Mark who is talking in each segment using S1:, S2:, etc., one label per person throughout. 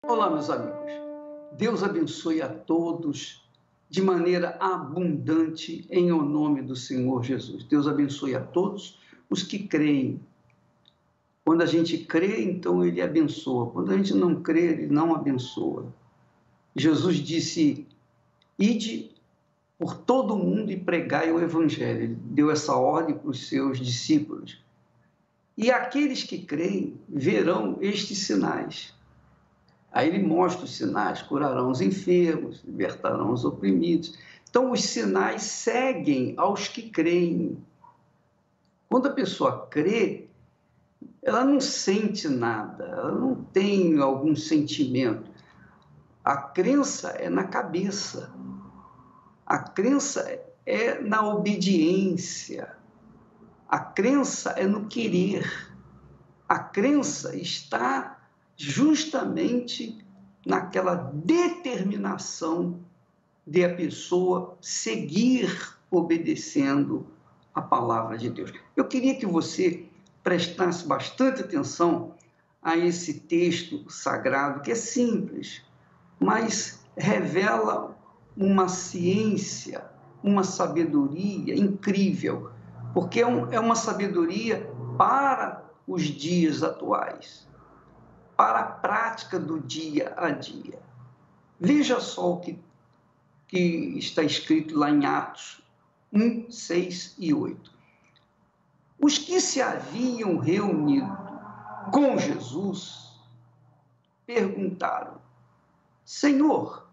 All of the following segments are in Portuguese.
S1: Olá, meus amigos. Deus abençoe a todos de maneira abundante em o nome do Senhor Jesus. Deus abençoe a todos os que creem. Quando a gente crê, então ele abençoa. Quando a gente não crê, ele não abençoa. Jesus disse: ide por todo o mundo e pregai o evangelho. Ele deu essa ordem para os seus discípulos. E aqueles que creem verão estes sinais. Aí ele mostra os sinais: curarão os enfermos, libertarão os oprimidos. Então, os sinais seguem aos que creem. Quando a pessoa crê, ela não sente nada, ela não tem algum sentimento. A crença é na cabeça, a crença é na obediência, a crença é no querer, a crença está justamente naquela determinação de a pessoa seguir obedecendo a palavra de Deus. Eu queria que você prestasse bastante atenção a esse texto sagrado, que é simples, mas revela uma ciência, uma sabedoria incrível, porque é uma sabedoria para os dias atuais, para a prática do dia a dia. Veja só o que está escrito lá em Atos 1, 6 e 8. Os que se haviam reunido com Jesus perguntaram: Senhor,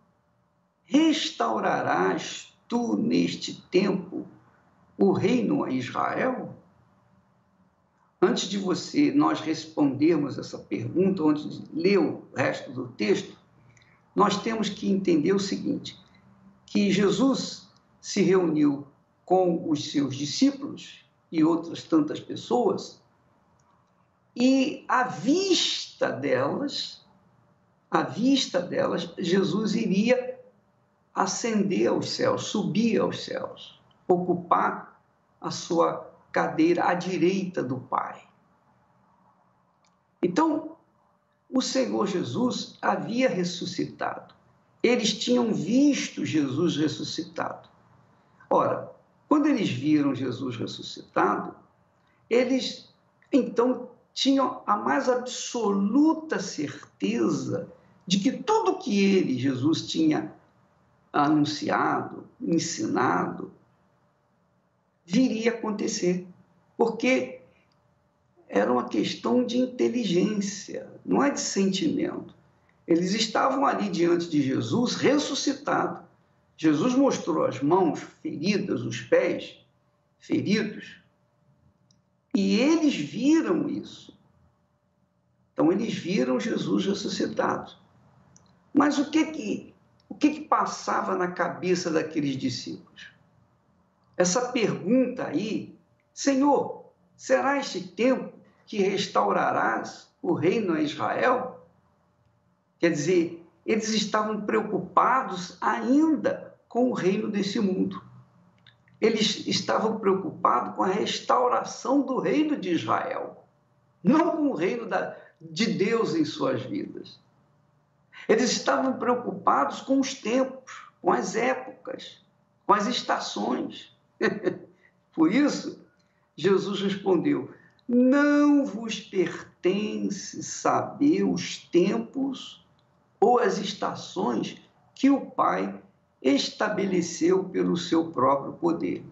S1: restaurarás tu neste tempo o reino a Israel? Antes de nós respondermos essa pergunta, antes de ler o resto do texto, nós temos que entender o seguinte, que Jesus se reuniu com os seus discípulos e outras tantas pessoas, e à vista delas, Jesus iria ascender aos céus, subir aos céus, ocupar a sua cadeira à direita do Pai. Então, o Senhor Jesus havia ressuscitado. Eles tinham visto Jesus ressuscitado. Ora, quando eles viram Jesus ressuscitado, eles então tinham a mais absoluta certeza de que tudo que ele, Jesus, tinha anunciado, ensinado, viria a acontecer, porque era uma questão de inteligência, não é de sentimento. Eles estavam ali diante de Jesus ressuscitado. Jesus mostrou as mãos feridas, os pés feridos, e eles viram isso. Então, eles viram Jesus ressuscitado. Mas o que passava na cabeça daqueles discípulos? Essa pergunta aí: Senhor, será este tempo que restaurarás o reino a Israel? Quer dizer, eles estavam preocupados ainda com o reino desse mundo. Eles estavam preocupados com a restauração do reino de Israel, não com o reino de Deus em suas vidas. Eles estavam preocupados com os tempos, com as épocas, com as estações. Por isso, Jesus respondeu: não vos pertence saber os tempos ou as estações que o Pai estabeleceu pelo seu próprio poder.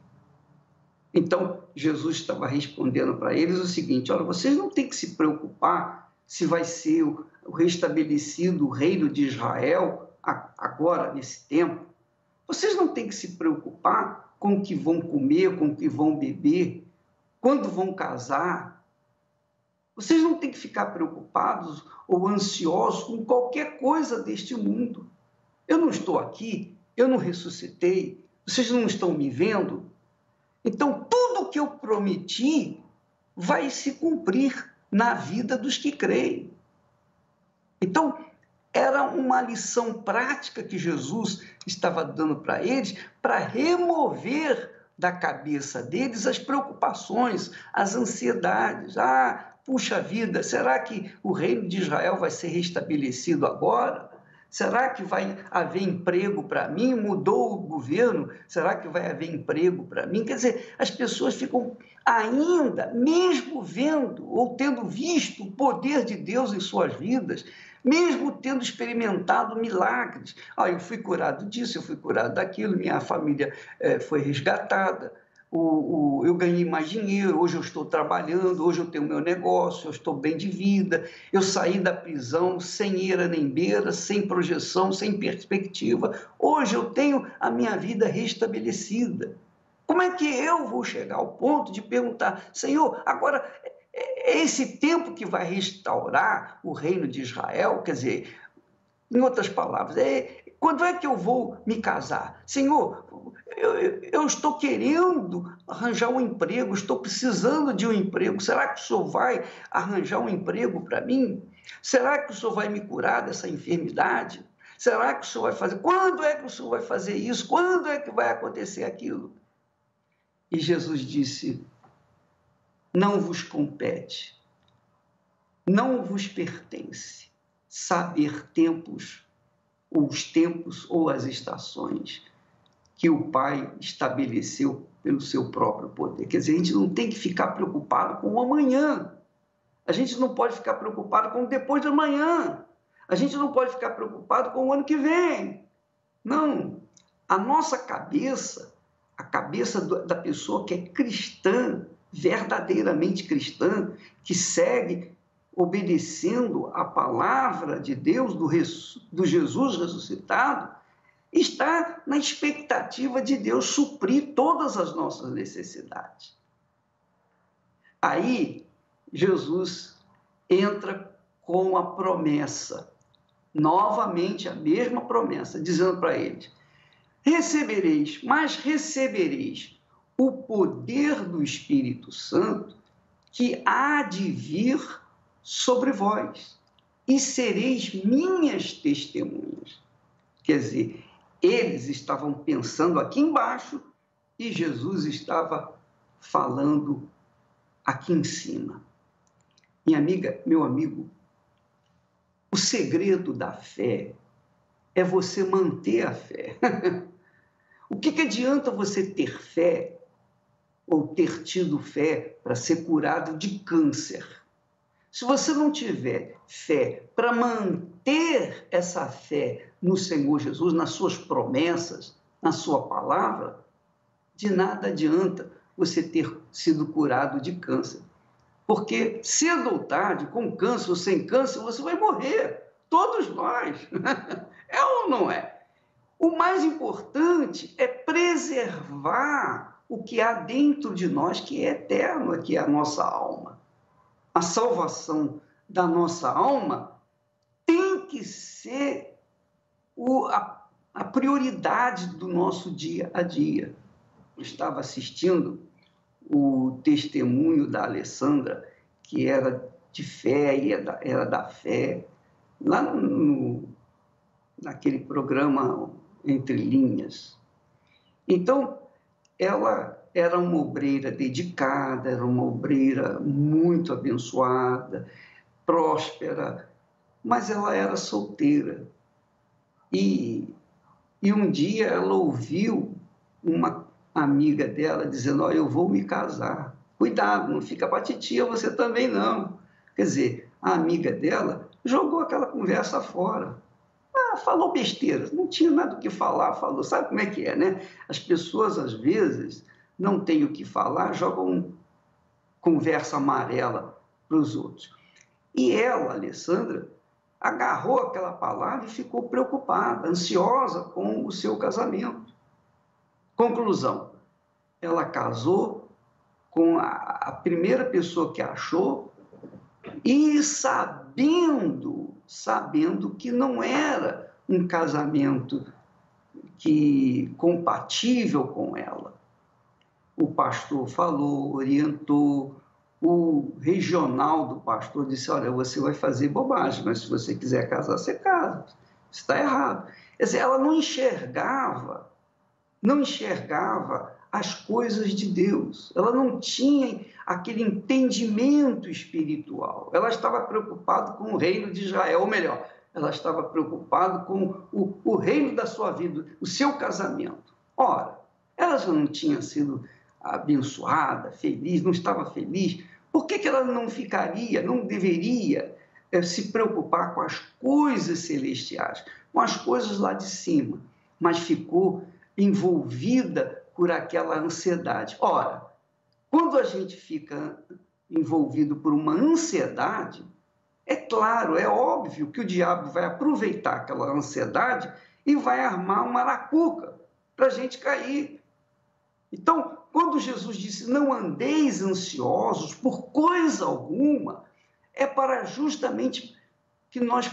S1: Então, Jesus estava respondendo para eles o seguinte: olha, vocês não têm que se preocupar se vai ser o restabelecido o reino de Israel agora, nesse tempo. Vocês não têm que se preocupar com o que vão comer, com o que vão beber, quando vão casar. Vocês não têm que ficar preocupados ou ansiosos com qualquer coisa deste mundo. Eu não estou aqui, eu não ressuscitei, vocês não estão me vendo. Então, tudo o que eu prometi vai se cumprir na vida dos que creem. Então, era uma lição prática que Jesus estava dando para eles, para remover da cabeça deles as preocupações, as ansiedades. Ah, puxa vida, será que o reino de Israel vai ser restabelecido agora? Será que vai haver emprego para mim? Mudou o governo? Será que vai haver emprego para mim? Quer dizer, as pessoas ficam ainda, mesmo vendo ou tendo visto o poder de Deus em suas vidas, mesmo tendo experimentado milagres. Ah, eu fui curado disso, eu fui curado daquilo, minha família foi resgatada. Eu ganhei mais dinheiro, hoje eu estou trabalhando, hoje eu tenho meu negócio, eu estou bem de vida, eu saí da prisão sem eira nem beira, sem projeção, sem perspectiva. Hoje eu tenho a minha vida restabelecida. Como é que eu vou chegar ao ponto de perguntar, Senhor, agora é esse tempo que vai restaurar o reino de Israel? Quer dizer, em outras palavras, quando é que eu vou me casar? Senhor, eu estou querendo arranjar um emprego, estou precisando de um emprego. Será que o Senhor vai arranjar um emprego para mim? Será que o Senhor vai me curar dessa enfermidade? Será que o Senhor vai fazer? Quando é que o Senhor vai fazer isso? Quando é que vai acontecer aquilo? E Jesus disse, não vos compete, não vos pertence saber os tempos ou as estações que o Pai estabeleceu pelo seu próprio poder. Quer dizer, a gente não tem que ficar preocupado com o amanhã. A gente não pode ficar preocupado com o depois de amanhã. A gente não pode ficar preocupado com o ano que vem. Não. A nossa cabeça, a cabeça da pessoa que é cristã, verdadeiramente cristã, que segue obedecendo a palavra de Deus, do Jesus ressuscitado, está na expectativa de Deus suprir todas as nossas necessidades. Aí, Jesus entra com a promessa, novamente a mesma promessa, dizendo para eles, recebereis o poder do Espírito Santo que há de vir sobre vós, e sereis minhas testemunhas. Quer dizer, eles estavam pensando aqui embaixo e Jesus estava falando aqui em cima. Minha amiga, meu amigo, o segredo da fé é você manter a fé. O que adianta você ter fé ou ter tido fé para ser curado de câncer? Se você não tiver fé para manter essa fé no Senhor Jesus, nas suas promessas, na sua palavra, de nada adianta você ter sido curado de câncer. Porque cedo ou tarde, com câncer ou sem câncer, você vai morrer. Todos nós. É ou não é? O mais importante é preservar o que há dentro de nós, que é eterno, que é a nossa alma. A salvação da nossa alma tem que ser a prioridade do nosso dia a dia. Eu estava assistindo o testemunho da Alessandra, que era de fé e era da fé, lá naquele programa Entre Linhas. Então, ela era uma obreira dedicada, era uma obreira muito abençoada, próspera, mas ela era solteira. E um dia ela ouviu uma amiga dela dizendo, oh, eu vou me casar. Cuidado, não fica pra titia, você também não. Quer dizer, a amiga dela jogou aquela conversa fora. Falou besteira, não tinha nada o que falar, falou. Sabe como é que é, né? As pessoas, às vezes, não têm o que falar, jogam conversa amarela para os outros. E ela, Alessandra, agarrou aquela palavra e ficou preocupada, ansiosa com o seu casamento. Conclusão, ela casou com a primeira pessoa que achou e sabendo que não era um casamento compatível com ela. O pastor falou, orientou, o regional do pastor disse, olha, você vai fazer bobagem, mas se você quiser casar, você casa. Isso está errado. Quer dizer, ela não enxergava as coisas de Deus. Ela não tinha aquele entendimento espiritual. Ela estava preocupada com o reino de Israel, ou melhor, ela estava preocupada com o reino da sua vida, o seu casamento. Ora, ela já não tinha sido abençoada, feliz, não estava feliz. Por que ela não ficaria, não deveria se preocupar com as coisas celestiais, com as coisas lá de cima, mas ficou envolvida por aquela ansiedade? Ora, quando a gente fica envolvido por uma ansiedade, é claro, é óbvio que o diabo vai aproveitar aquela ansiedade e vai armar uma arapuca para a gente cair. Então, quando Jesus disse, não andeis ansiosos por coisa alguma, é para justamente que nós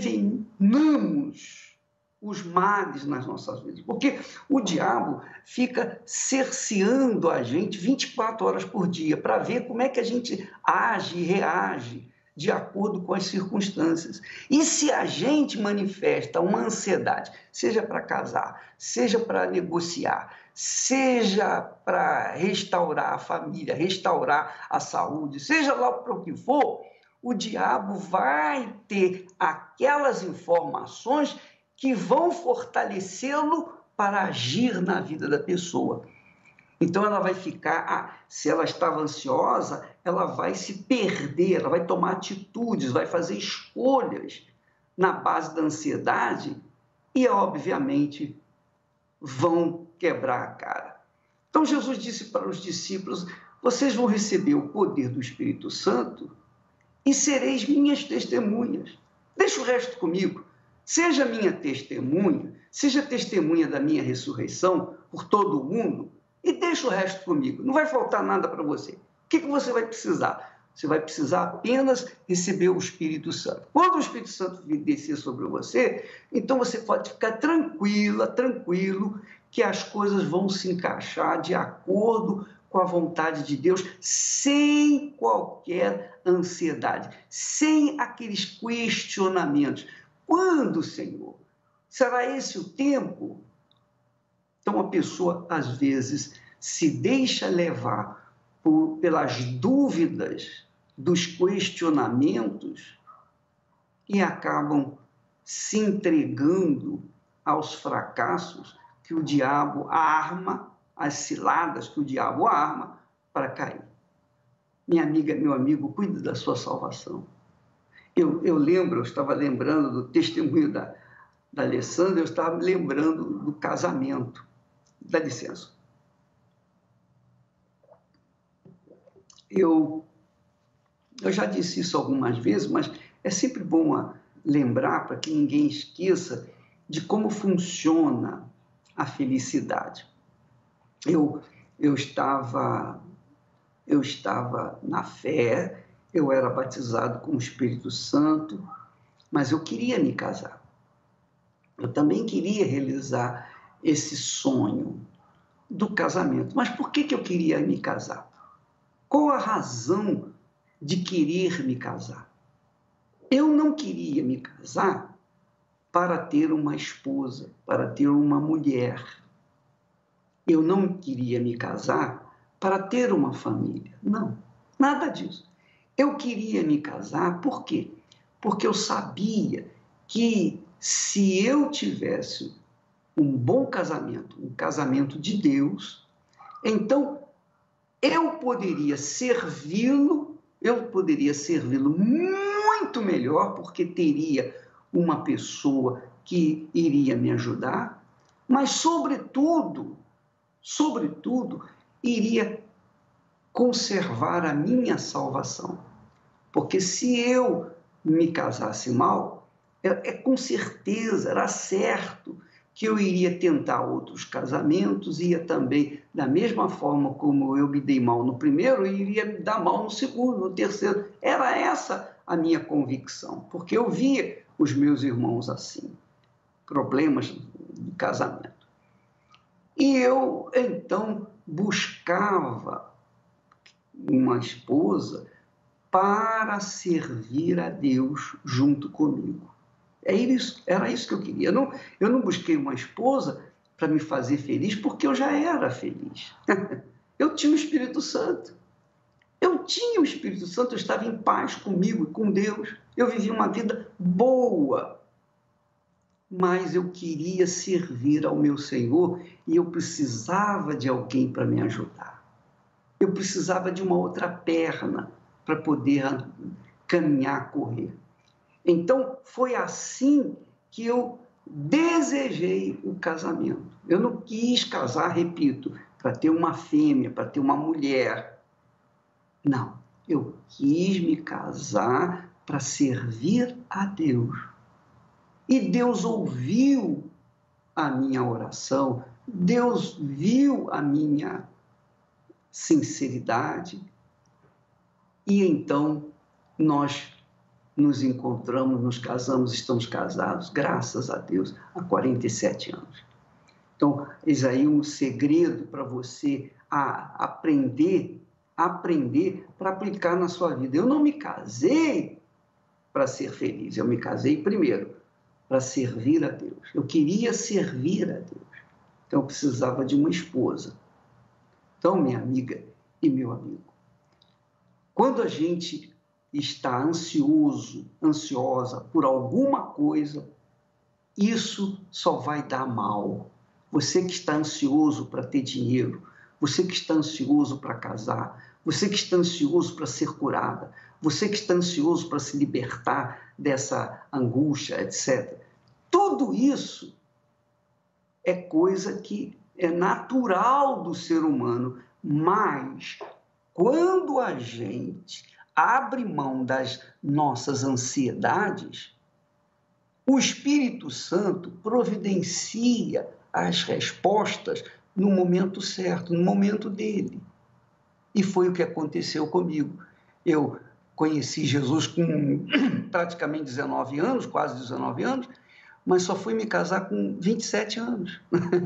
S1: prevenamos os males nas nossas vidas. Porque o diabo fica cerceando a gente 24 horas por dia para ver como é que a gente age e reage de acordo com as circunstâncias. E se a gente manifesta uma ansiedade, seja para casar, seja para negociar, seja para restaurar a família, restaurar a saúde, seja lá para o que for, o diabo vai ter aquelas informações que vão fortalecê-lo para agir na vida da pessoa. Então ela vai ficar, se ela estava ansiosa, ela vai se perder, ela vai tomar atitudes, vai fazer escolhas na base da ansiedade e, obviamente, vão quebrar a cara. Então Jesus disse para os discípulos, vocês vão receber o poder do Espírito Santo e sereis minhas testemunhas. Deixa o resto comigo. Seja minha testemunha, seja testemunha da minha ressurreição por todo o mundo e deixa o resto comigo. Não vai faltar nada para você. O que você vai precisar? Você vai precisar apenas receber o Espírito Santo. Quando o Espírito Santo descer sobre você, então você pode ficar tranquila, tranquilo, que as coisas vão se encaixar de acordo com a vontade de Deus, sem qualquer ansiedade, sem aqueles questionamentos. Quando, Senhor? Será esse o tempo? Então, a pessoa, às vezes, se deixa levar pelas dúvidas, dos questionamentos e acabam se entregando aos fracassos que o diabo arma, as ciladas que o diabo arma para cair. Minha amiga, meu amigo, cuide da sua salvação. Eu estava lembrando do testemunho da Alessandra, eu estava lembrando do casamento. Dá licença. Eu já disse isso algumas vezes, mas é sempre bom lembrar para que ninguém esqueça de como funciona a felicidade. Eu estava na fé, eu era batizado com o Espírito Santo, mas eu queria me casar. Eu também queria realizar esse sonho do casamento. Mas por que eu queria me casar? Qual a razão de querer me casar? Eu não queria me casar para ter uma esposa, para ter uma mulher. Eu não queria me casar para ter uma família. Não, nada disso. Eu queria me casar por quê? Porque eu sabia que se eu tivesse um bom casamento, um casamento de Deus, então eu poderia servi-lo muito melhor, porque teria uma pessoa que iria me ajudar, mas sobretudo, iria conservar a minha salvação. Porque se eu me casasse mal, com certeza, era certo que eu iria tentar outros casamentos, ia também, da mesma forma como eu me dei mal no primeiro, eu iria me dar mal no segundo, no terceiro. Era essa a minha convicção, porque eu via os meus irmãos assim, problemas de casamento. E eu, então, buscava uma esposa para servir a Deus junto comigo. Era isso que eu queria. Eu não busquei uma esposa para me fazer feliz, porque eu já era feliz. Eu tinha o Espírito Santo. Eu tinha o Espírito Santo, eu estava em paz comigo e com Deus. Eu vivia uma vida boa. Mas eu queria servir ao meu Senhor e eu precisava de alguém para me ajudar. Eu precisava de uma outra perna para poder caminhar, correr. Então, foi assim que eu desejei o casamento. Eu não quis casar, repito, para ter uma fêmea, para ter uma mulher. Não, eu quis me casar para servir a Deus. E Deus ouviu a minha oração, Deus viu a minha sinceridade, e então nós nos encontramos, nos casamos, estamos casados, graças a Deus, há 47 anos. Então, eis aí um segredo para você aprender para aplicar na sua vida. Eu não me casei para ser feliz, eu me casei primeiro para servir a Deus. Eu queria servir a Deus. Então, eu precisava de uma esposa. Então, minha amiga e meu amigo, quando a gente está ansioso, ansiosa por alguma coisa, isso só vai dar mal. Você que está ansioso para ter dinheiro, você que está ansioso para casar, você que está ansioso para ser curada, você que está ansioso para se libertar dessa angústia, etc. Tudo isso é coisa que é natural do ser humano, mas quando a gente abre mão das nossas ansiedades, o Espírito Santo providencia as respostas no momento certo, no momento dele. E foi o que aconteceu comigo. Eu conheci Jesus com praticamente 19 anos, quase 19 anos, mas só fui me casar com 27 anos.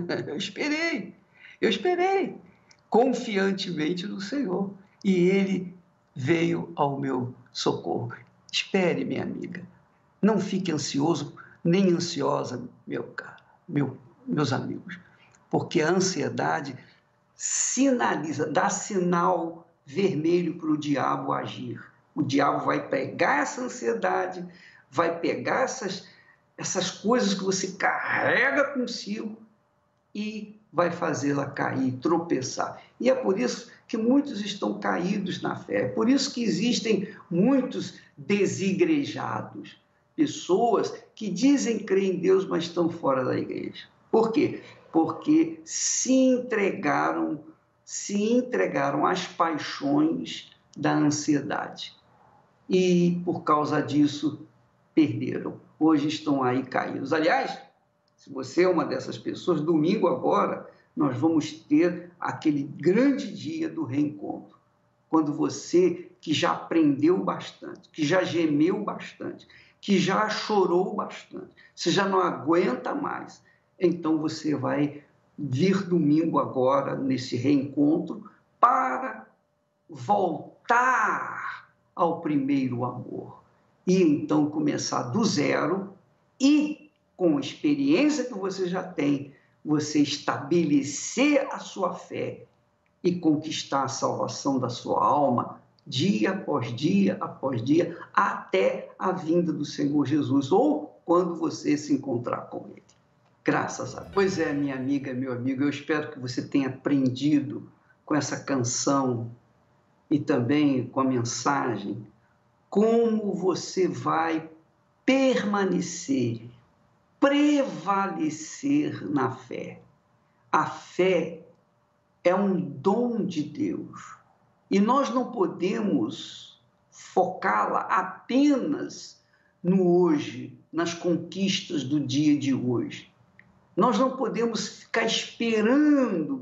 S1: Eu esperei confiantemente no Senhor. E Ele veio ao meu socorro. Espere, minha amiga. Não fique ansioso, nem ansiosa, meu caro, meus amigos, porque a ansiedade sinaliza, dá sinal vermelho para o diabo agir. O diabo vai pegar essa ansiedade, vai pegar essas coisas que você carrega consigo e vai fazê-la cair, tropeçar. E é por isso que muitos estão caídos na fé, é por isso que existem muitos desigrejados, pessoas que dizem crer em Deus, mas estão fora da igreja. Por quê? Porque se entregaram às paixões da ansiedade. E, por causa disso, perderam. Hoje estão aí caídos. Aliás, se você é uma dessas pessoas, domingo agora, nós vamos ter aquele grande dia do reencontro. Quando você, que já aprendeu bastante, que já gemeu bastante, que já chorou bastante, você já não aguenta mais, então você vai vir domingo agora, nesse reencontro, para voltar ao primeiro amor. E então começar do zero e, com a experiência que você já tem, você estabelecer a sua fé e conquistar a salvação da sua alma, dia após dia, até a vinda do Senhor Jesus, ou quando você se encontrar com Ele. Graças a Deus. Pois é, minha amiga, meu amigo, eu espero que você tenha aprendido com essa canção e também com a mensagem como você vai permanecer, prevalecer na fé. A fé é um dom de Deus e nós não podemos focá-la apenas no hoje, nas conquistas do dia de hoje. Nós não podemos ficar esperando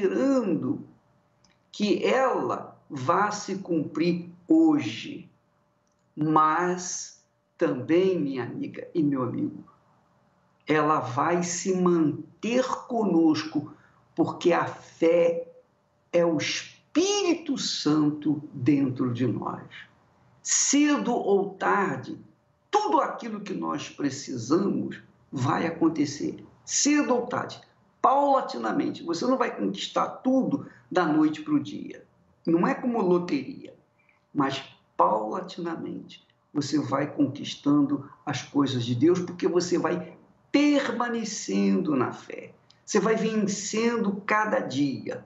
S1: que ela vá se cumprir hoje. Mas também, minha amiga e meu amigo, ela vai se manter conosco, porque a fé é o Espírito Santo dentro de nós. Cedo ou tarde, tudo aquilo que nós precisamos vai acontecer. Cedo ou tarde. paulatinamente. Você não vai conquistar tudo da noite para o dia. Não é como loteria, mas paulatinamente você vai conquistando as coisas de Deus, porque você vai permanecendo na fé. Você vai vencendo cada dia,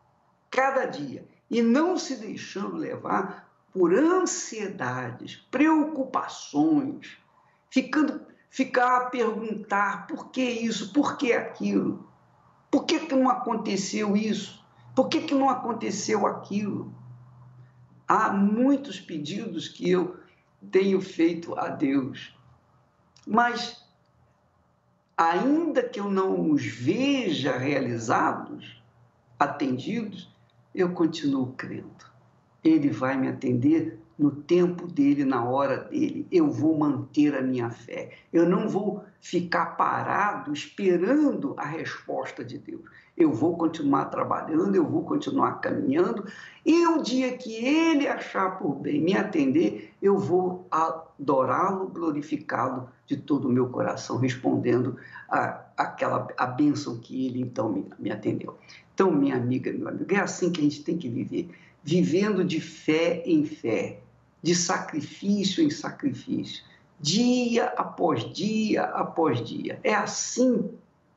S1: e não se deixando levar por ansiedades, preocupações, ficar a perguntar por que isso, por que aquilo, por que não aconteceu isso, por que não aconteceu aquilo. Há muitos pedidos que eu tenho feito a Deus, mas ainda que eu não os veja realizados, atendidos, eu continuo crendo. Ele vai me atender no tempo dele, na hora dele. Eu vou manter a minha fé. Eu não vou ficar parado esperando a resposta de Deus. Eu vou continuar trabalhando, eu vou continuar caminhando, e o dia que ele achar por bem me atender, eu vou adorá-lo, glorificá-lo de todo o meu coração, respondendo a bênção que ele então me atendeu. Então, minha amiga, meu amigo, é assim que a gente tem que viver, vivendo de fé em fé, de sacrifício em sacrifício, dia após dia após dia. É assim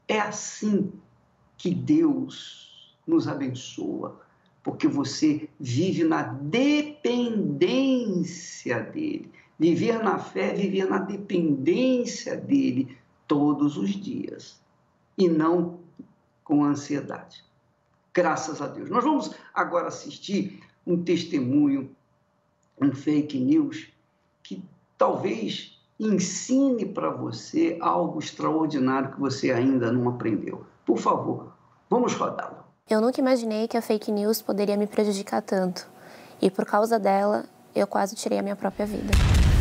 S1: que Deus nos abençoa, porque você vive na dependência dele. Viver na fé, viver na dependência dele todos os dias, e não com ansiedade. Graças a Deus. Nós vamos agora assistir um testemunho, um fake news, que talvez ensine para você algo extraordinário que você ainda não aprendeu. Por favor, vamos rodá-lo.
S2: Eu nunca imaginei que a fake news poderia me prejudicar tanto. E por causa dela, eu quase tirei a minha própria vida.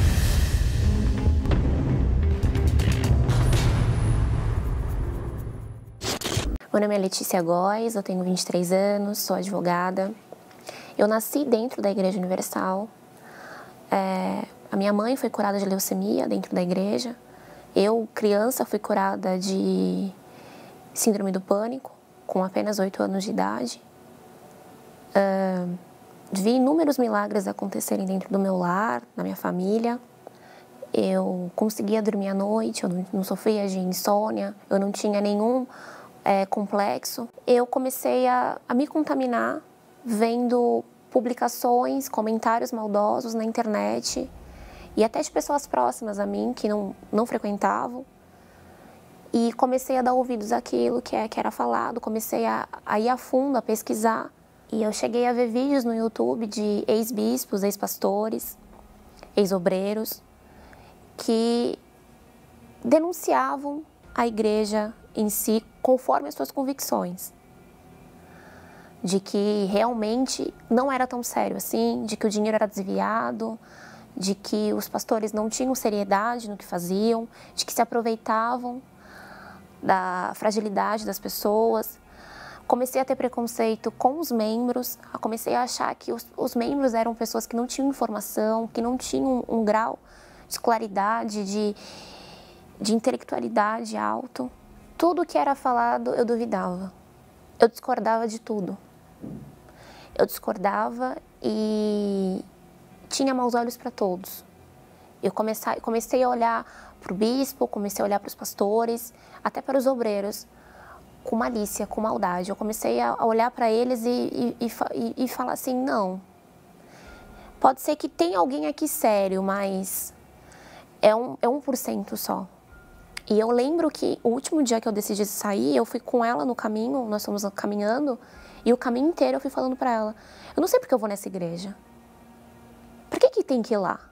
S2: Meu nome é Letícia Góes, eu tenho 23 anos, sou advogada. Eu nasci dentro da Igreja Universal. A minha mãe foi curada de leucemia dentro da igreja. Eu, criança, fui curada de síndrome do pânico, com apenas 8 anos de idade. Vi inúmeros milagres acontecerem dentro do meu lar, na minha família. Eu conseguia dormir à noite, eu não sofria de insônia, eu não tinha nenhum complexo. Eu comecei a me contaminar vendo publicações, comentários maldosos na internet e até de pessoas próximas a mim que não frequentavam. E comecei a dar ouvidos àquilo que era falado, comecei a ir a fundo, a pesquisar. E eu cheguei a ver vídeos no YouTube de ex-bispos, ex-pastores, ex-obreiros, que denunciavam a igreja em si conforme as suas convicções. De que realmente não era tão sério assim, de que o dinheiro era desviado, de que os pastores não tinham seriedade no que faziam, de que se aproveitavam da fragilidade das pessoas. Comecei a ter preconceito com os membros, comecei a achar que os membros eram pessoas que não tinham informação, que não tinham um grau de escolaridade, de intelectualidade alto. Tudo que era falado eu duvidava, eu discordava de tudo. Eu discordava e tinha maus olhos para todos. Eu comecei a olhar para o bispo, comecei a olhar para os pastores, até para os obreiros, com malícia, com maldade. Eu comecei a olhar para eles e falar assim, não, pode ser que tenha alguém aqui sério, mas é 1% só. E eu lembro que o último dia que eu decidi sair, eu fui com ela no caminho, nós fomos caminhando, e o caminho inteiro eu fui falando para ela, eu não sei porque eu vou nessa igreja. Por que tem que ir lá?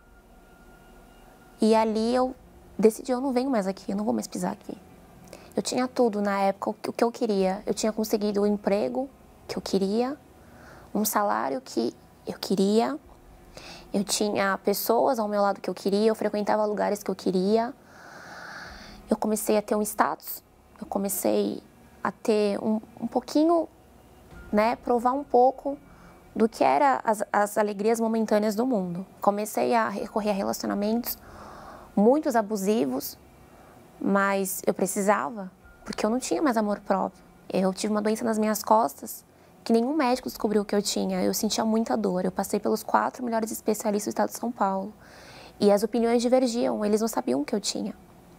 S2: E ali eu decidi, eu não venho mais aqui, eu não vou mais pisar aqui. Eu tinha tudo na época, o que eu queria. Eu tinha conseguido o emprego que eu queria, um salário que eu queria, eu tinha pessoas ao meu lado que eu queria, eu frequentava lugares que eu queria. Eu comecei a ter um status, eu comecei a ter um pouquinho, provar um pouco do que eram as alegrias momentâneas do mundo. Comecei a recorrer a relacionamentos, muitos abusivos, mas eu precisava, porque eu não tinha mais amor próprio. Eu tive uma doença nas minhas costas que nenhum médico descobriu que eu tinha. Eu sentia muita dor. Eu passei pelos 4 melhores especialistas do estado de São Paulo. E as opiniões divergiam, eles não sabiam o que eu tinha.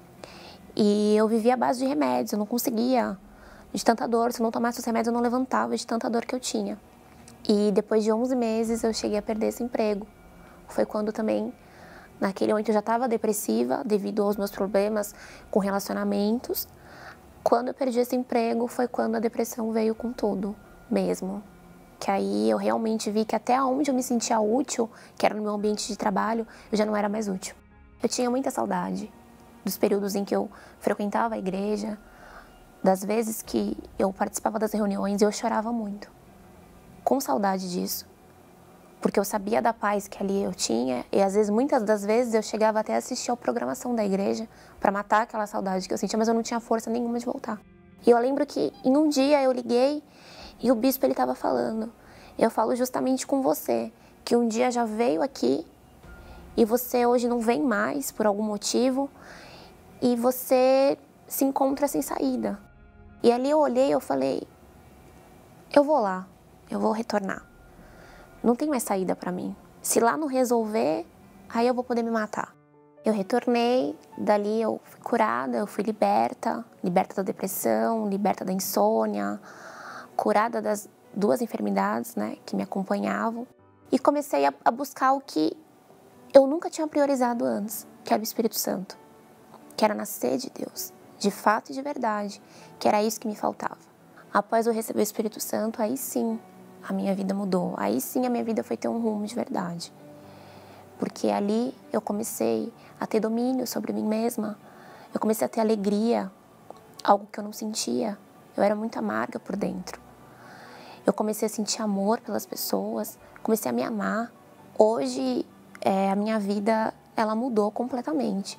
S2: E eu vivia à base de remédios, eu não conseguia, de tanta dor. Se eu não tomasse os remédios, eu não levantava de tanta dor que eu tinha. E depois de 11 meses, eu cheguei a perder esse emprego. Foi quando também, naquele momento eu já estava depressiva, devido aos meus problemas com relacionamentos. Quando eu perdi esse emprego, foi quando a depressão veio com tudo mesmo. Que aí eu realmente vi que até onde eu me sentia útil, que era no meu ambiente de trabalho, eu já não era mais útil. Eu tinha muita saudade dos períodos em que eu frequentava a igreja, das vezes que eu participava das reuniões e eu chorava muito. Com saudade disso. Porque eu sabia da paz que ali eu tinha e às vezes, muitas das vezes, eu chegava até a assistir a programação da igreja para matar aquela saudade que eu sentia, mas eu não tinha força nenhuma de voltar. E eu lembro que em um dia eu liguei e o bispo ele estava falando: eu falo justamente com você, que um dia já veio aqui e você hoje não vem mais por algum motivo e você se encontra sem saída. E ali eu olhei e eu falei: eu vou lá, eu vou retornar. Não tem mais saída para mim. Se lá não resolver, aí eu vou poder me matar. Eu retornei, dali eu fui curada, eu fui liberta da depressão, liberta da insônia, curada das 2 enfermidades, né, que me acompanhavam. E comecei a buscar o que eu nunca tinha priorizado antes, que era o Espírito Santo, que era nascer de Deus, de fato e de verdade, que era isso que me faltava. Após eu receber o Espírito Santo, aí sim a minha vida mudou, aí sim a minha vida foi ter um rumo de verdade. Porque ali eu comecei a ter domínio sobre mim mesma, eu comecei a ter alegria, algo que eu não sentia, eu era muito amarga por dentro. Eu comecei a sentir amor pelas pessoas, comecei a me amar. Hoje, a minha vida, ela mudou completamente.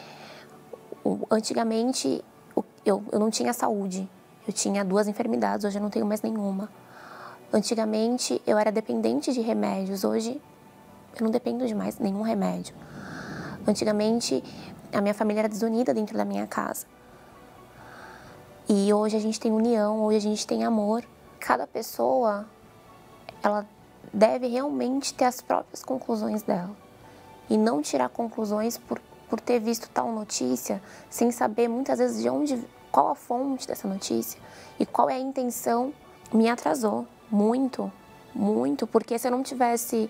S2: Antigamente, eu não tinha saúde, eu tinha 2 enfermidades, hoje eu não tenho mais nenhuma. Antigamente, eu era dependente de remédios, hoje eu não dependo de mais nenhum remédio. Antigamente, a minha família era desunida dentro da minha casa. E hoje a gente tem união, hoje a gente tem amor. Cada pessoa, ela deve realmente ter as próprias conclusões dela. E não tirar conclusões por ter visto tal notícia, sem saber muitas vezes qual a fonte dessa notícia e qual é a intenção. Me atrasou muito, muito, porque se eu não tivesse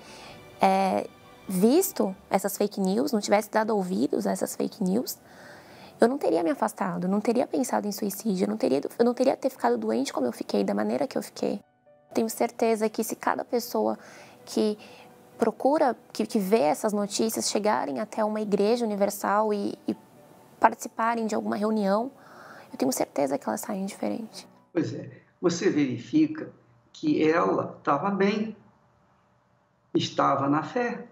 S2: visto essas fake news, não tivesse dado ouvidos a essas fake news, eu não teria me afastado, não teria pensado em suicídio, eu não teria ter ficado doente como eu fiquei, da maneira que eu fiquei. Tenho certeza que se cada pessoa que procura, que vê essas notícias chegarem até uma igreja universal e participarem de alguma reunião, eu tenho certeza que elas saem diferentes.
S1: Pois é, você verifica que ela estava bem, estava na fé,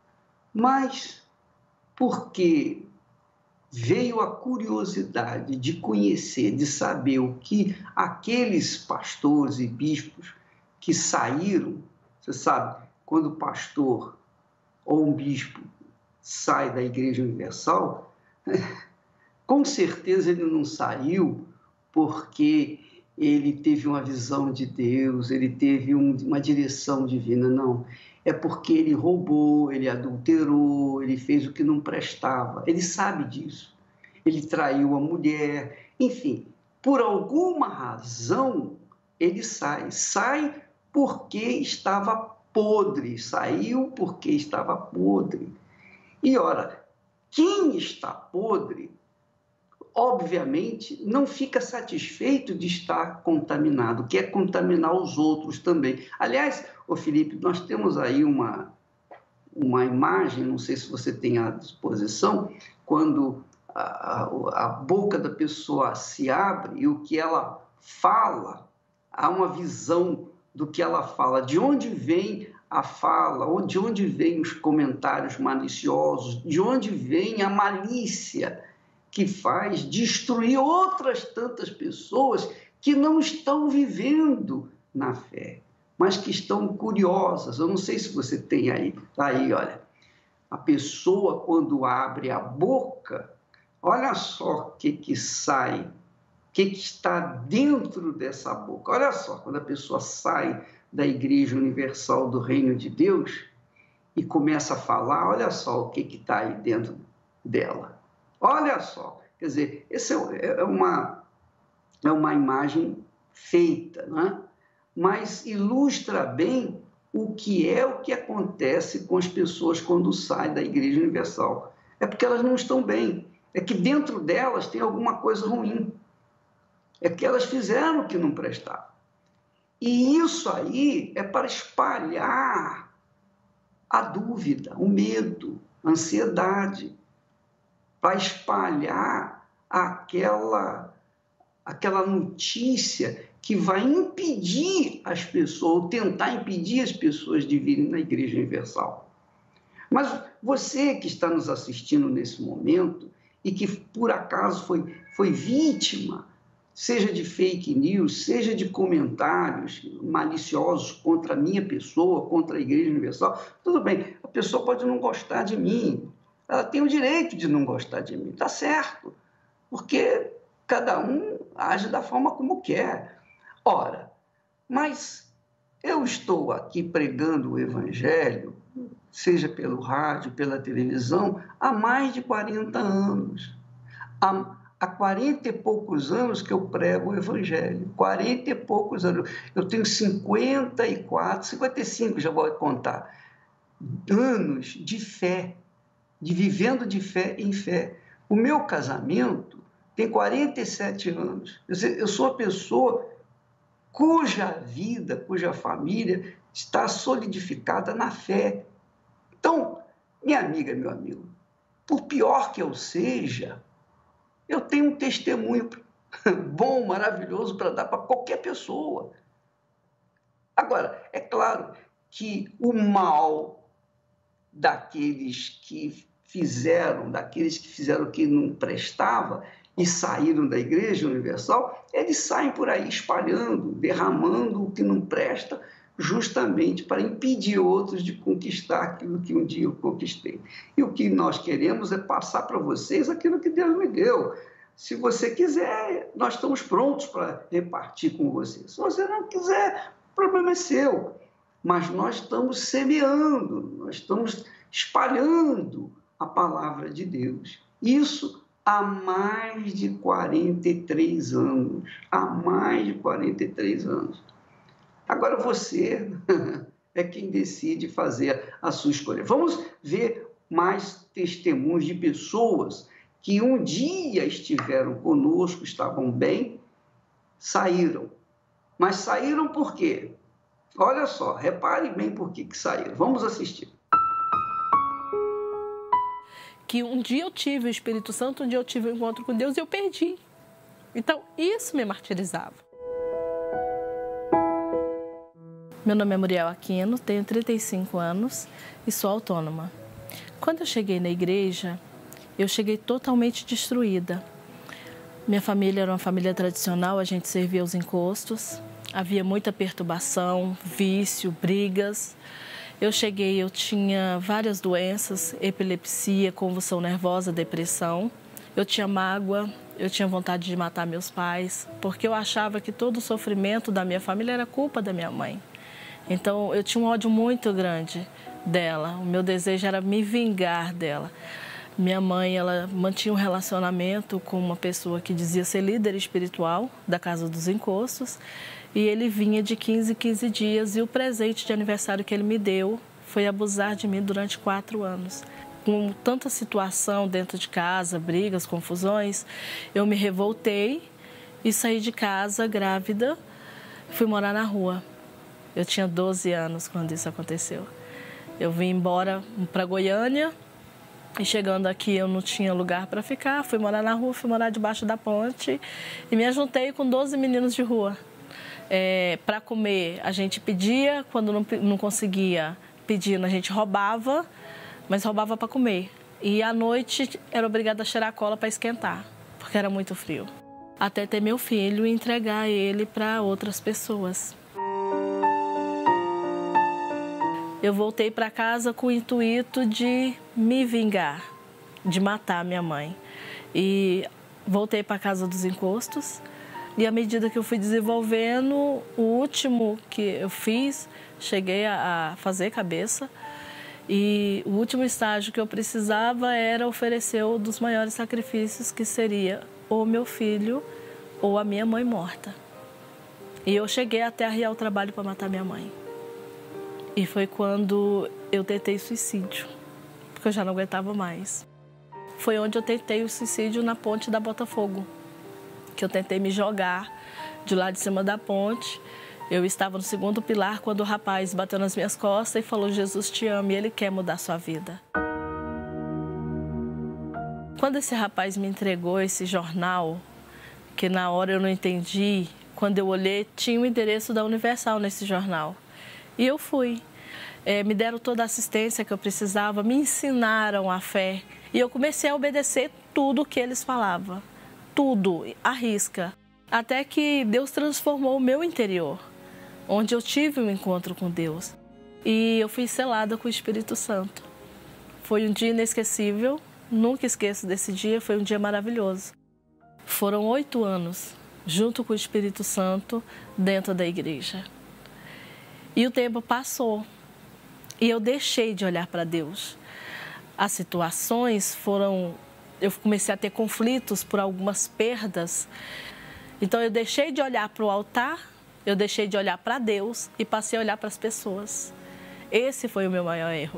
S1: mas porque veio a curiosidade de conhecer, de saber o que aqueles pastores e bispos que saíram, você sabe, quando o pastor ou um bispo sai da Igreja Universal, com certeza ele não saiu porque ele teve uma visão de Deus, ele teve uma direção divina, não. É porque ele roubou, ele adulterou, ele fez o que não prestava. Ele sabe disso. Ele traiu a mulher, enfim, por alguma razão ele sai. Sai porque estava podre, saiu porque estava podre. E ora, quem está podre, obviamente, não fica satisfeito de estar contaminado, quer contaminar os outros também. Aliás, ô Felipe, nós temos aí uma imagem, não sei se você tem à disposição, quando a boca da pessoa se abre e o que ela fala, há uma visão do que ela fala, de onde vem a fala, de onde vêm os comentários maliciosos, de onde vem a malícia que faz destruir outras tantas pessoas que não estão vivendo na fé, mas que estão curiosas. Eu não sei se você tem aí, olha, a pessoa quando abre a boca, olha só o que sai que está dentro dessa boca. Olha só, quando a pessoa sai da Igreja Universal do Reino de Deus e começa a falar, olha só o que está aí dentro dela. Olha só, quer dizer, essa é uma imagem feita, né? Mas ilustra bem o que acontece com as pessoas quando saem da Igreja Universal. É porque elas não estão bem, é que dentro delas tem alguma coisa ruim, é que elas fizeram o que não prestava. E isso aí é para espalhar a dúvida, o medo, a ansiedade, para espalhar aquela notícia que vai impedir as pessoas, ou tentar impedir as pessoas de virem na Igreja Universal. Mas você que está nos assistindo nesse momento e que por acaso foi vítima, seja de fake news, seja de comentários maliciosos contra a minha pessoa, contra a Igreja Universal, tudo bem, a pessoa pode não gostar de mim, ela tem o direito de não gostar de mim, está certo, porque cada um age da forma como quer. Ora, mas eu estou aqui pregando o Evangelho, seja pelo rádio, pela televisão, há mais de 40 anos. Há 40 e poucos anos que eu prego o Evangelho. 40 e poucos anos. Eu tenho 54, 55, já vou contar, anos de fé, de vivendo de fé em fé. O meu casamento tem 47 anos. Eu sou uma pessoa cuja vida, cuja família está solidificada na fé. Então, minha amiga, meu amigo, por pior que eu seja, eu tenho um testemunho bom, maravilhoso para dar para qualquer pessoa. Agora, é claro que o mal daqueles que fizeram o que não prestava e saíram da Igreja Universal, eles saem por aí espalhando, derramando o que não presta, justamente para impedir outros de conquistar aquilo que um dia eu conquistei. E o que nós queremos é passar para vocês aquilo que Deus me deu. Se você quiser, nós estamos prontos para repartir com você. Se você não quiser, o problema é seu. Mas nós estamos semeando, nós estamos espalhando a palavra de Deus. Isso há mais de 43 anos. Há mais de 43 anos. Agora você é quem decide fazer a sua escolha. Vamos ver mais testemunhos de pessoas que um dia estiveram conosco, estavam bem, saíram. Mas saíram por quê? Olha só, repare bem por que saíram. Vamos assistir.
S3: Que um dia eu tive o Espírito Santo, um dia eu tive um encontro com Deus e eu perdi. Então, isso me martirizava. Meu nome é Muriel Aquino, tenho 35 anos e sou autônoma. Quando eu cheguei na igreja, eu cheguei totalmente destruída. Minha família era uma família tradicional, a gente servia os encostos, havia muita perturbação, vício, brigas. Eu cheguei, eu tinha várias doenças, epilepsia, convulsão nervosa, depressão. Eu tinha mágoa, eu tinha vontade de matar meus pais, porque eu achava que todo o sofrimento da minha família era culpa da minha mãe. Então, eu tinha um ódio muito grande dela. O meu desejo era me vingar dela. Minha mãe, ela mantinha um relacionamento com uma pessoa que dizia ser líder espiritual da Casa dos Encostos. E ele vinha de 15 em 15 dias e o presente de aniversário que ele me deu foi abusar de mim durante 4 anos. Com tanta situação dentro de casa, brigas, confusões, eu me revoltei e saí de casa grávida, fui morar na rua. Eu tinha 12 anos quando isso aconteceu. Eu vim embora para Goiânia e chegando aqui eu não tinha lugar para ficar. Fui morar na rua, fui morar debaixo da ponte e me ajuntei com 12 meninos de rua. Para comer a gente pedia, quando não conseguia pedindo a gente roubava, mas roubava para comer. E à noite era obrigada a cheirar cola para esquentar, porque era muito frio. Até ter meu filho e entregar ele para outras pessoas. Eu voltei para casa com o intuito de me vingar, de matar minha mãe. E voltei para a Casa dos Encostos, E à medida que eu fui desenvolvendo, o último que eu fiz, cheguei a fazer cabeça. E o último estágio que eu precisava era oferecer um dos maiores sacrifícios, que seria ou meu filho ou a minha mãe morta. E eu cheguei até arriar o trabalho para matar minha mãe. E foi quando eu tentei suicídio, porque eu já não aguentava mais. Foi onde eu tentei o suicídio, na ponte da Botafogo, que eu tentei me jogar de lá de cima da ponte. Eu estava no 2º pilar quando o rapaz bateu nas minhas costas e falou: Jesus te ama e Ele quer mudar sua vida. Quando esse rapaz me entregou esse jornal, que na hora eu não entendi, quando eu olhei, tinha o endereço da Universal nesse jornal. E eu fui. Me deram toda a assistência que eu precisava, me ensinaram a fé. E eu comecei a obedecer tudo o que eles falavam. Tudo, à risca. Até que Deus transformou o meu interior, onde eu tive um encontro com Deus. E eu fui selada com o Espírito Santo. Foi um dia inesquecível, nunca esqueço desse dia, foi um dia maravilhoso. Foram 8 anos, junto com o Espírito Santo, dentro da igreja. E o tempo passou, e eu deixei de olhar para Deus. As situações foram... Eu comecei a ter conflitos por algumas perdas. Então eu deixei de olhar para o altar, eu deixei de olhar para Deus e passei a olhar para as pessoas. Esse foi o meu maior erro.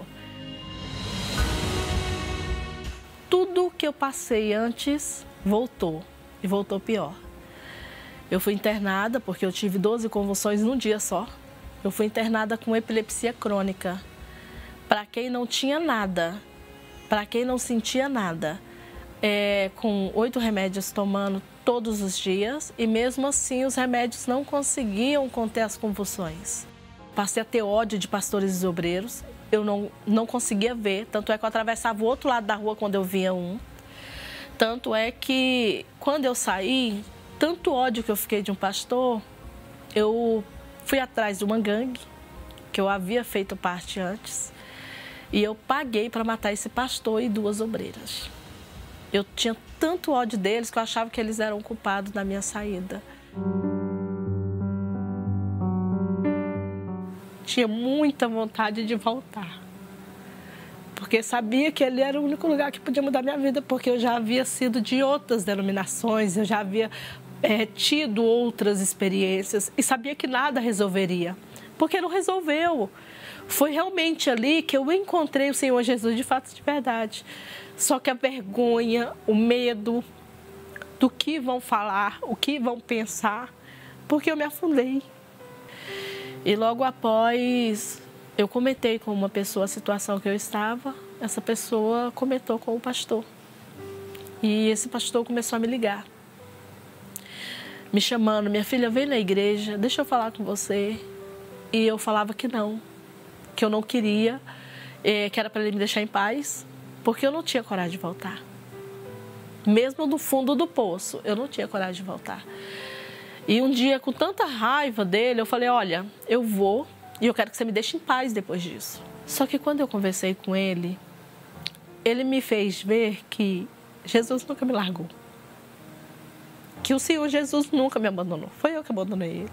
S3: Tudo que eu passei antes voltou, e voltou pior. Eu fui internada porque eu tive 12 convulsões num dia só. Eu fui internada com epilepsia crônica. Para quem não tinha nada, para quem não sentia nada, com 8 remédios tomando todos os dias, e mesmo assim os remédios não conseguiam conter as convulsões. Passei a ter ódio de pastores e obreiros, eu não conseguia ver, tanto é que eu atravessava o outro lado da rua quando eu via um. Tanto é que quando eu saí, tanto ódio que eu fiquei de um pastor, eu fui atrás de uma gangue, que eu havia feito parte antes, e eu paguei para matar esse pastor e 2 obreiras. Eu tinha tanto ódio deles que eu achava que eles eram culpados da minha saída. Tinha muita vontade de voltar, porque sabia que ele era o único lugar que podia mudar minha vida, porque eu já havia sido de outras denominações, eu já havia tido outras experiências e sabia que nada resolveria, porque não resolveu. Foi realmente ali que eu encontrei o Senhor Jesus de fato, de verdade. Só que a vergonha, o medo do que vão falar, o que vão pensar, porque eu me afundei. E logo após, eu comentei com uma pessoa a situação que eu estava, essa pessoa comentou com o pastor. E esse pastor começou a me ligar, me chamando: minha filha, vem na igreja, deixa eu falar com você. E eu falava que não, que eu não queria, que era para ele me deixar em paz, porque eu não tinha coragem de voltar. Mesmo no fundo do poço, eu não tinha coragem de voltar. E um dia, com tanta raiva dele, eu falei: olha, eu vou e eu quero que você me deixe em paz depois disso. Só que quando eu conversei com ele, ele me fez ver que Jesus nunca me largou. Que o Senhor Jesus nunca me abandonou. Foi eu que abandonei ele.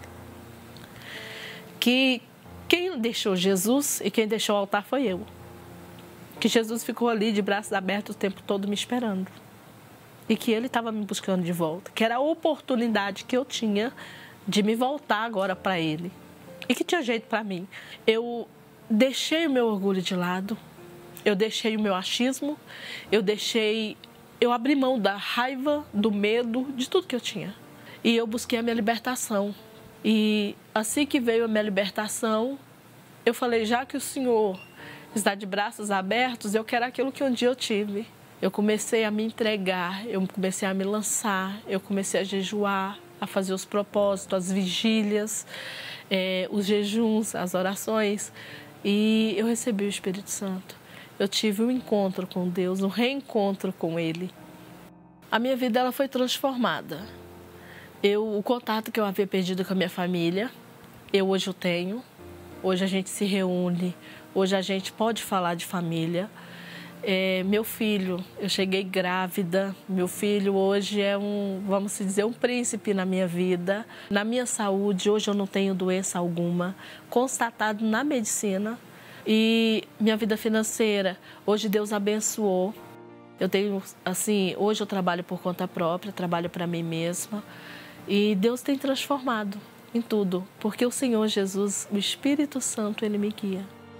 S3: Que quem deixou Jesus e quem deixou o altar foi eu. Que Jesus ficou ali de braços abertos o tempo todo me esperando. E que ele estava me buscando de volta. Que era a oportunidade que eu tinha de me voltar agora para ele. E que tinha jeito para mim. Eu deixei o meu orgulho de lado. Eu deixei o meu achismo. Eu abri mão da raiva, do medo, de tudo que eu tinha. E eu busquei a minha libertação. E assim que veio a minha libertação, eu falei: já que o Senhor está de braços abertos, eu quero aquilo que um dia eu tive. Eu comecei a me entregar, eu comecei a me lançar, eu comecei a jejuar, a fazer os propósitos, as vigílias, os jejuns, as orações. E eu recebi o Espírito Santo. Eu tive um encontro com Deus, um reencontro com Ele. A minha vida ela foi transformada. O contato que eu havia perdido com a minha família, hoje eu tenho. Hoje a gente se reúne, hoje a gente pode falar de família. Meu filho, eu cheguei grávida. Meu filho hoje é vamos dizer, um príncipe na minha vida. Na minha saúde, hoje eu não tenho doença alguma, constatado na medicina. E minha vida financeira, hoje Deus abençoou. Eu tenho, assim, hoje eu trabalho por conta própria, trabalho para mim mesma. E Deus tem transformado em tudo, porque o Senhor Jesus, o Espírito Santo, Ele me guia.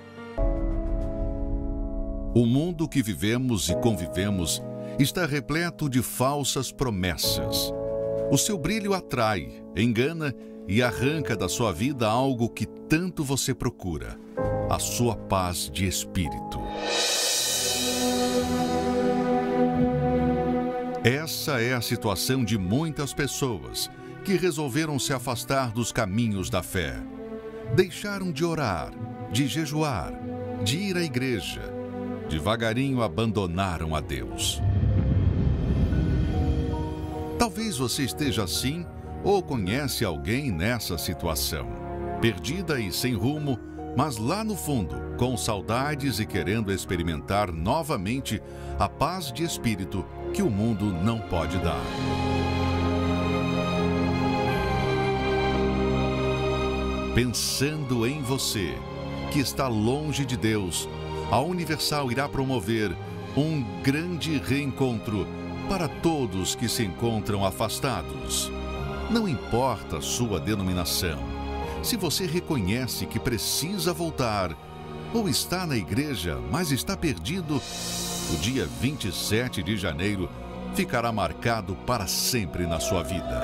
S4: O mundo que vivemos e convivemos está repleto de falsas promessas. O seu brilho atrai, engana e arranca da sua vida algo que tanto você procura: a sua paz de espírito. Essa é a situação de muitas pessoas que resolveram se afastar dos caminhos da fé. Deixaram de orar, de jejuar, de ir à igreja. Devagarinho abandonaram a Deus. Talvez você esteja assim ou conhece alguém nessa situação, perdida e sem rumo, mas lá no fundo, com saudades e querendo experimentar novamente a paz de espírito que o mundo não pode dar. Pensando em você, que está longe de Deus, a Universal irá promover um grande reencontro para todos que se encontram afastados. Não importa a sua denominação, se você reconhece que precisa voltar ou está na igreja, mas está perdido, o dia 27 de janeiro ficará marcado para sempre na sua vida.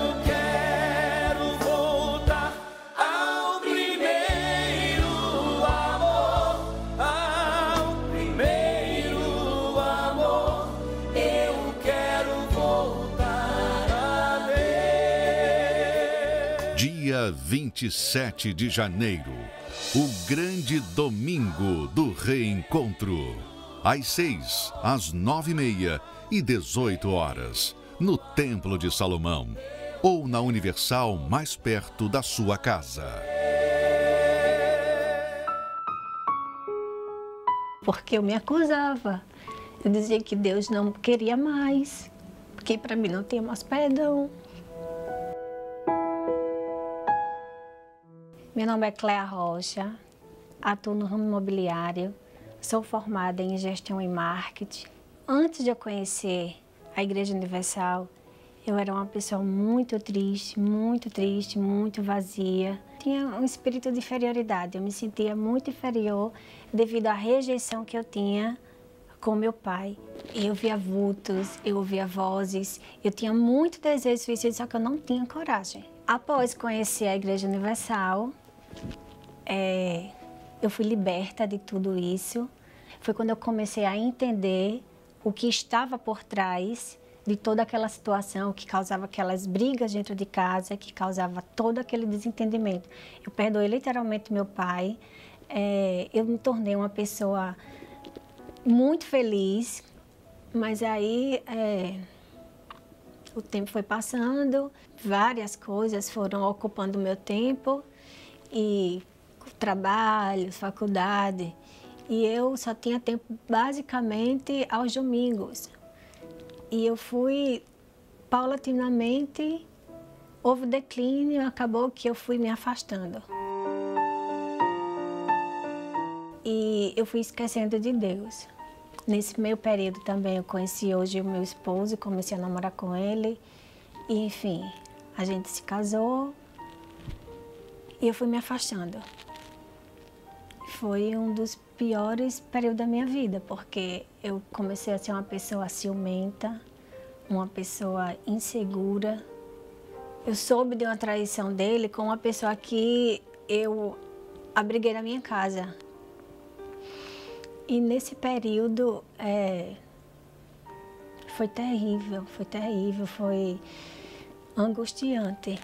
S4: Dia 27 de janeiro, o grande domingo do reencontro. Às 6, às 9h30 e 18h, no Templo de Salomão, ou na Universal mais perto da sua casa.
S5: Porque eu me acusava. Eu dizia que Deus não queria mais, porque para mim não tinha mais perdão. Meu nome é Cléa Rocha, atuo no ramo imobiliário, sou formada em gestão e marketing. Antes de eu conhecer a Igreja Universal, eu era uma pessoa muito triste, muito vazia. Tinha um espírito de inferioridade, eu me sentia muito inferior devido à rejeição que eu tinha com meu pai. Eu via vultos, eu ouvia vozes, eu tinha muito desejo de suicídio, só que eu não tinha coragem. Após conhecer a Igreja Universal, eu fui liberta de tudo isso. Foi quando eu comecei a entender o que estava por trás de toda aquela situação que causava aquelas brigas dentro de casa, que causava todo aquele desentendimento. Eu perdoei literalmente meu pai, eu me tornei uma pessoa muito feliz, mas aí o tempo foi passando, várias coisas foram ocupando o meu tempo, e trabalho, faculdade, e eu só tinha tempo basicamente aos domingos. E eu fui paulatinamente, houve declínio, acabou que eu fui me afastando. E eu fui esquecendo de Deus. Nesse meio período também eu conheci hoje o meu esposo, comecei a namorar com ele. E, enfim, a gente se casou e eu fui me afastando. Foi um dos piores períodos da minha vida, porque eu comecei a ser uma pessoa ciumenta, uma pessoa insegura. Eu soube de uma traição dele com uma pessoa que eu abriguei na minha casa. E nesse período foi terrível, foi angustiante.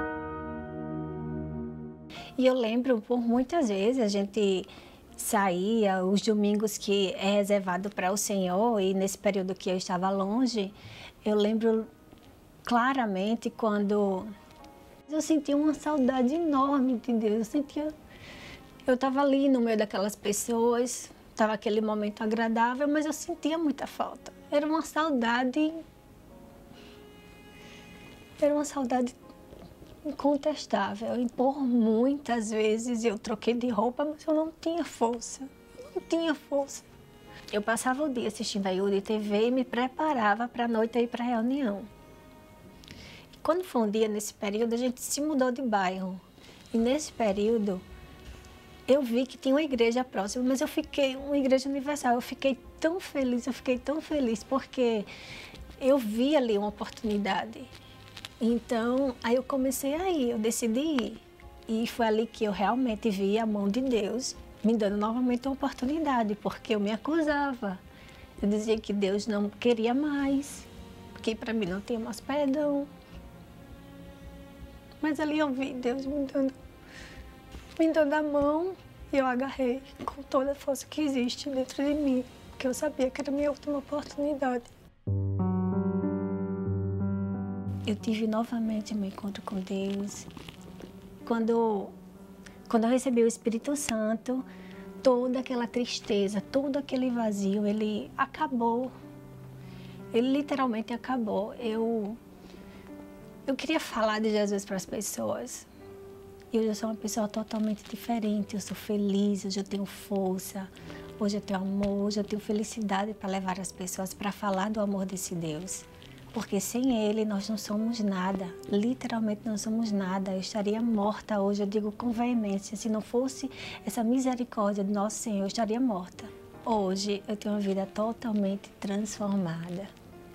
S5: E eu lembro, por muitas vezes, a gente saía, os domingos que é reservado para o Senhor, e nesse período que eu estava longe, eu lembro claramente quando eu sentia uma saudade enorme de Deus. Eu estava ali no meio daquelas pessoas, Estava aquele momento agradável, mas eu sentia muita falta. Era uma saudade incontestável. E por muitas vezes eu troquei de roupa, mas eu não tinha força. Eu passava o dia assistindo a Yuri TV e me preparava para a noite ir para a reunião. E quando foi um dia, nesse período, a gente se mudou de bairro. E nesse período, eu vi que tinha uma igreja próxima, mas uma igreja universal. Eu fiquei tão feliz, porque eu vi ali uma oportunidade. Então, aí eu comecei a ir, eu decidi ir. E foi ali que eu realmente vi a mão de Deus me dando novamente uma oportunidade, porque eu me acusava. Eu dizia que Deus não queria mais, que para mim não tinha mais perdão. Mas ali eu vi Deus me dando a mão e eu agarrei com toda a força que existe dentro de mim, porque eu sabia que era a minha última oportunidade. Eu tive novamente meu encontro com Deus. Quando eu recebi o Espírito Santo, toda aquela tristeza, todo aquele vazio, ele acabou. Ele literalmente acabou. Eu queria falar de Jesus para as pessoas. E hoje eu sou uma pessoa totalmente diferente. Eu sou feliz, hoje eu tenho força, hoje eu tenho amor, hoje eu tenho felicidade para levar as pessoas para falar do amor desse Deus. Porque sem Ele nós não somos nada, literalmente não somos nada. Eu estaria morta hoje, eu digo com veemência, se não fosse essa misericórdia do nosso Senhor, eu estaria morta. Hoje eu tenho uma vida totalmente transformada.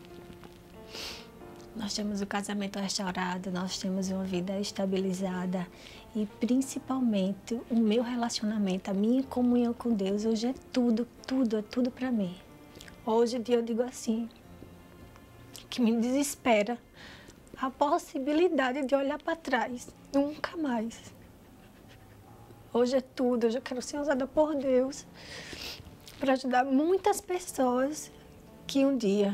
S5: Nós temos o casamento restaurado, nós temos uma vida estabilizada e principalmente o meu relacionamento, a minha comunhão com Deus, hoje é tudo para mim. Hoje em dia eu digo assim, que me desespera a possibilidade de olhar para trás, nunca mais. Hoje é tudo, hoje eu quero ser usada por Deus para ajudar muitas pessoas que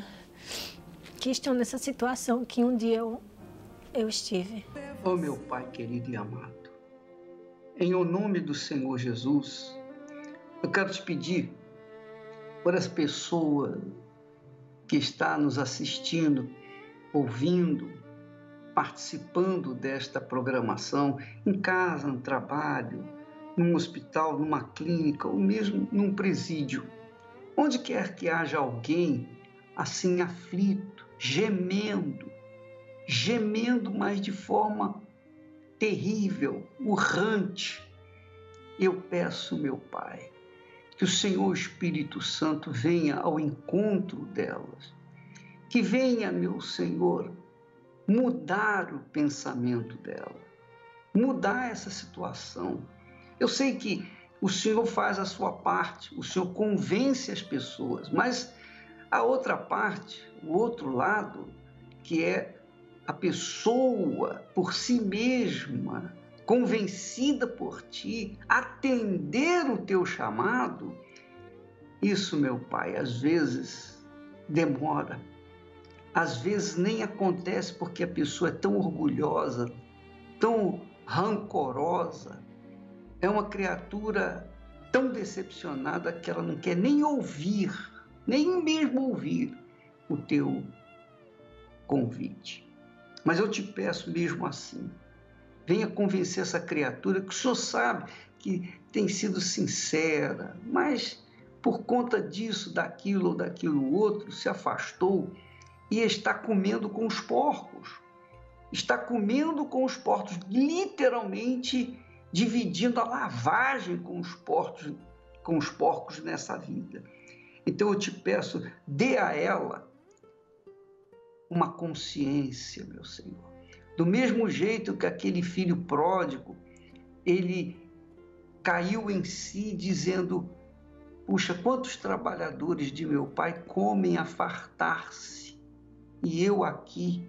S5: estão nessa situação que um dia eu estive.
S1: Oh, meu Pai querido e amado, em o nome do Senhor Jesus, eu quero te pedir por as pessoas que está nos assistindo, ouvindo, participando desta programação, em casa, no trabalho, num hospital, numa clínica, ou mesmo num presídio. Onde quer que haja alguém assim aflito, gemendo, mas de forma terrível, urrante, eu peço, meu Pai, que o Senhor Espírito Santo venha ao encontro delas, que venha, meu Senhor, mudar o pensamento dela, mudar essa situação. Eu sei que o Senhor faz a sua parte, o Senhor convence as pessoas, mas a outra parte, o outro lado, que é a pessoa por si mesma, convencida por ti, atender o teu chamado, isso, meu Pai, às vezes demora, às vezes nem acontece porque a pessoa é tão orgulhosa, tão rancorosa, é uma criatura tão decepcionada que ela não quer nem ouvir, nem mesmo ouvir o teu convite. Mas eu te peço mesmo assim, venha convencer essa criatura que o Senhor sabe que tem sido sincera, mas por conta disso, daquilo ou daquilo outro, se afastou e está comendo com os porcos. Está comendo com os porcos, literalmente dividindo a lavagem com os porcos nessa vida. Então eu te peço, dê a ela uma consciência, meu Senhor. Do mesmo jeito que aquele filho pródigo, ele caiu em si dizendo, puxa, quantos trabalhadores de meu pai comem a fartar-se e eu aqui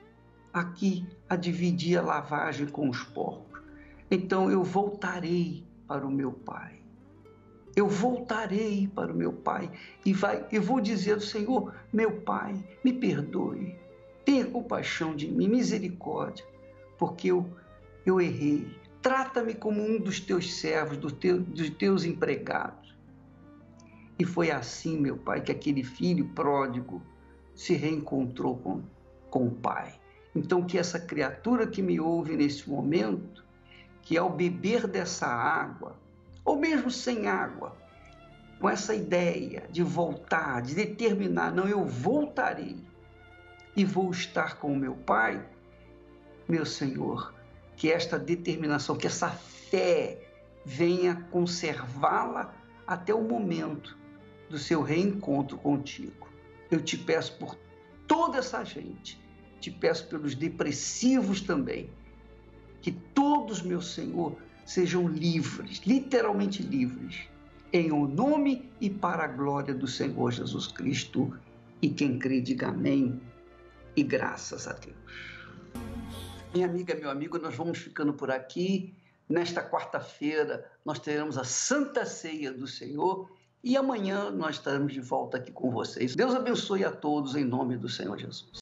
S1: a dividir a lavagem com os porcos. Então eu voltarei para o meu pai. Eu voltarei para o meu pai e eu vou dizer ao Senhor, meu pai, me perdoe, tenha compaixão de mim, misericórdia, porque eu errei. Trata-me como um dos teus servos, dos teus empregados. E foi assim, meu Pai, que aquele filho pródigo se reencontrou com o Pai. Então, que essa criatura que me ouve nesse momento, que ao beber dessa água, ou mesmo sem água, com essa ideia de voltar, de determinar, não, eu voltarei e vou estar com o meu Pai, meu Senhor, que esta determinação, que essa fé venha conservá-la até o momento do seu reencontro contigo. Eu te peço por toda essa gente, te peço pelos depressivos também, que todos, meu Senhor, sejam livres, literalmente livres, em o nome e para a glória do Senhor Jesus Cristo. E quem crê, diga amém e graças a Deus. Minha amiga, meu amigo, nós vamos ficando por aqui. Nesta quarta-feira nós teremos a Santa Ceia do Senhor e amanhã nós estaremos de volta aqui com vocês. Deus abençoe a todos em nome do Senhor Jesus.